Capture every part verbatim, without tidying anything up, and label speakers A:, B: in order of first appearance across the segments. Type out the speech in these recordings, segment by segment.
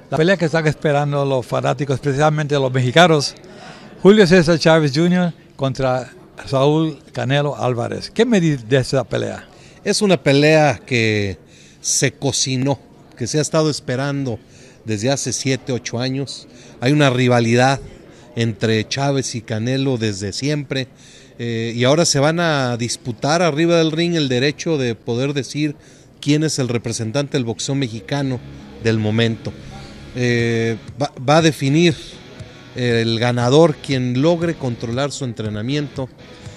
A: La pelea que están esperando los fanáticos, especialmente los mexicanos, Julio César Chávez junior contra Saúl Canelo Álvarez. ¿Qué me dice de esa pelea?
B: Es una pelea que se cocinó, que se ha estado esperando desde hace siete, ocho años. Hay una rivalidad entre Chávez y Canelo desde siempre, eh, y ahora se van a disputar arriba del ring el derecho de poder decir quién es el representante del boxeo mexicano del momento. Eh, va, va a definir el ganador quien logre controlar su entrenamiento.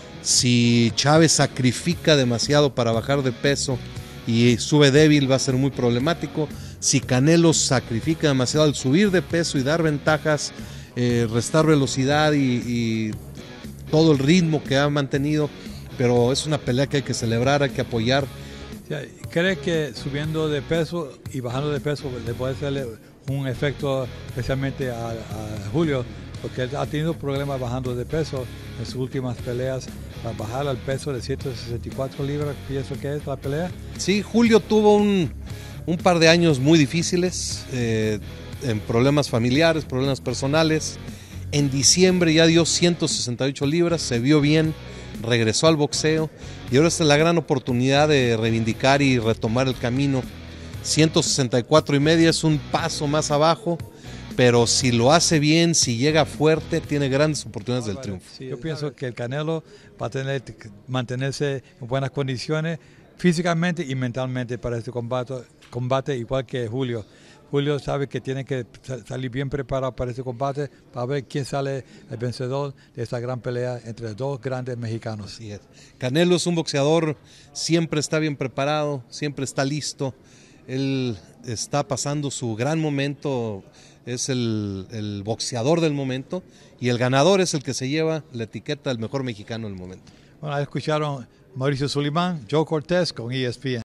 B: Si Chávez sacrifica demasiado para bajar de peso y sube débil, va a ser muy problemático. Si Canelo sacrifica demasiado al subir de peso y dar ventajas, eh, restar velocidad y, y todo el ritmo que ha mantenido, pero es una pelea que hay que celebrar, hay que apoyar.
A: ¿Cree que subiendo de peso y bajando de peso le puede hacerle un efecto especialmente a, a Julio? Porque él ha tenido problemas bajando de peso en sus últimas peleas para bajar al peso de ciento sesenta y cuatro libras, pienso que es la pelea.
B: Sí, Julio tuvo un, un par de años muy difíciles, eh, en problemas familiares, problemas personales. En diciembre ya dio ciento sesenta y ocho libras, se vio bien, regresó al boxeo y ahora es la gran oportunidad de reivindicar y retomar el camino. ciento sesenta y cuatro y media es un paso más abajo, pero si lo hace bien, si llega fuerte, tiene grandes oportunidades del triunfo.
A: Sí, yo pienso que el Canelo va a tener que mantenerse en buenas condiciones físicamente y mentalmente para este combate, combate igual que Julio. Julio sabe que tiene que salir bien preparado para este combate para ver quién sale el vencedor de esta gran pelea entre dos grandes mexicanos.
B: Así es. Canelo es un boxeador, siempre está bien preparado, siempre está listo. Él está pasando su gran momento, es el, el boxeador del momento y el ganador es el que se lleva la etiqueta del mejor mexicano del momento.
A: Bueno, escucharon Mauricio Suleiman, Joe Cortés con E S P N.